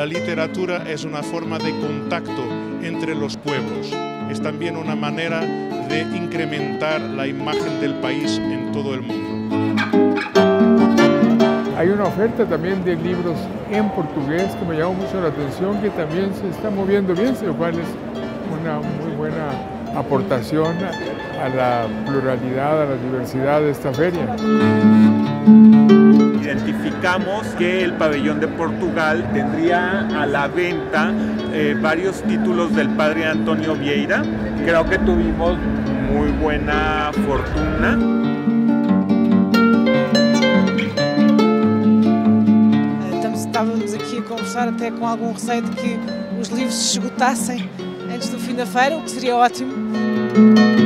la literatura es una forma de contacto entre los pueblos. Es también una manera de incrementar la imagen del país en todo el mundo. Hay una oferta también de libros en portugués que me llamó mucho la atención, que también se está moviendo bien, lo cual es una muy buena aportación a la pluralidad, a la diversidad de esta feria. Identificamos que el pabellón de Portugal tendría a la venta varios títulos del padre Antonio Vieira. Creo que tuvimos muy buena fortuna. Estávamos aqui a conversar até com algum receio de que os livros se esgotassem antes do fim da feira, o que seria ótimo.